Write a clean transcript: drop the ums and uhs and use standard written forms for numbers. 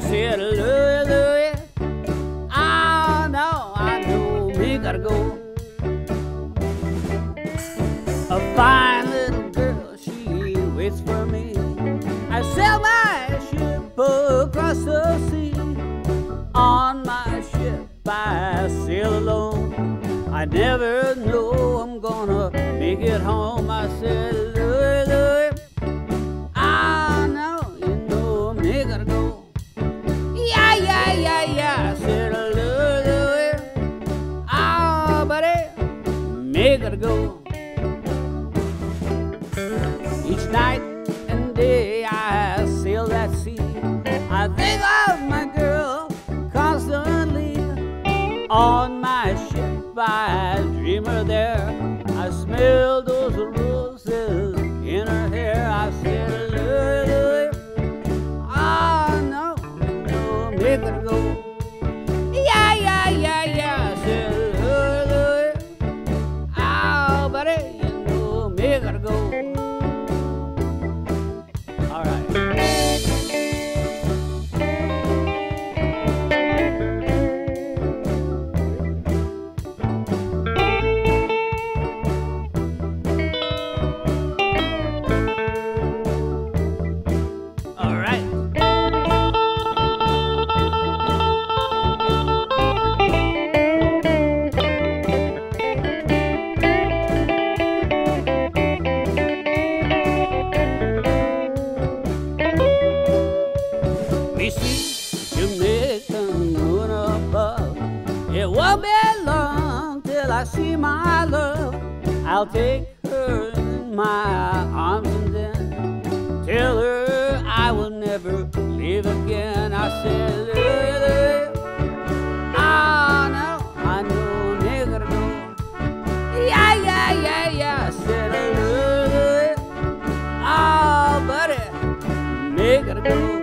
said, Louie, Louie, I know, me gotta go. A fine little girl, she waits for me. I sail my ship across the sea. On my ship I sail alone. I never know I'm gonna make it home. I said, Louie, Louie, I know, you know, me gotta go. Yeah, yeah, yeah, yeah. I said, Louie, Louie, ah, buddy, me gotta go. Each night and day I sail that sea. I think of my girl constantly. On my ship I dream her there. I smell those roses in her hair. I said, Louie, Louie, ah, no, me gotta go. Yeah, yeah, yeah, yeah. I said, Louie, Louie, ah, buddy, you know, me gotta go. All right. We see Jamaican moon above. It won't be long till I see my love. I'll take her in my arms and then tell her I will never leave again. I said, Louie, Louie, I know, me gotta go. Yeah, yeah, yeah, yeah. I said, Louie, Louie, ah, buddy, me gotta go.